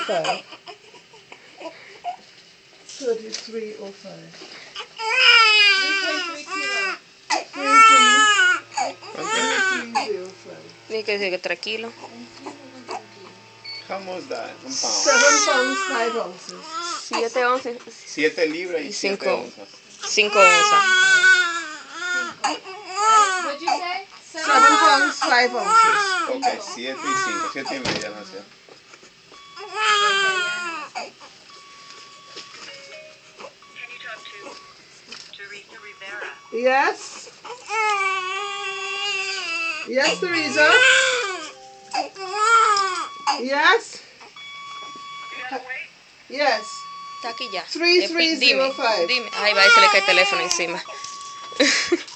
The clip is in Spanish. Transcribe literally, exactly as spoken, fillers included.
five. thirty-three oh five. Ni que decir que tres kilos. How much is that? Un pound. Seven pounds, five ounces. Siete onzas. Siete libras y Cinco. siete onzas. Cinco onzas. What'd you say? Seven pounds, five ounces. Ok, siete y cinco. Siete y media, no sé. Can you talk to Teresa Rivera? Yes. Yes, Teresa. Yes. You have to wait? Yes. Está aquí ya. Three, Eh, three, dime, zero, five. dime. Ay, va, se le cae el teléfono encima.